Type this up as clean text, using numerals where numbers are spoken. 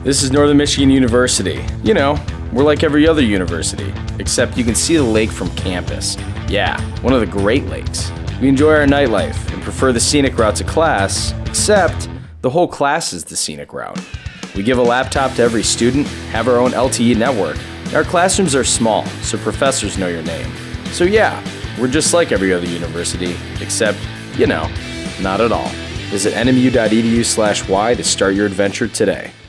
This is Northern Michigan University. You know, we're like every other university, except you can see the lake from campus. Yeah, one of the Great Lakes. We enjoy our nightlife and prefer the scenic route to class, except the whole class is the scenic route. We give a laptop to every student, have our own LTE network. Our classrooms are small, so professors know your name. So yeah, we're just like every other university, except, you know, not at all. Visit nmu.edu/y to start your adventure today.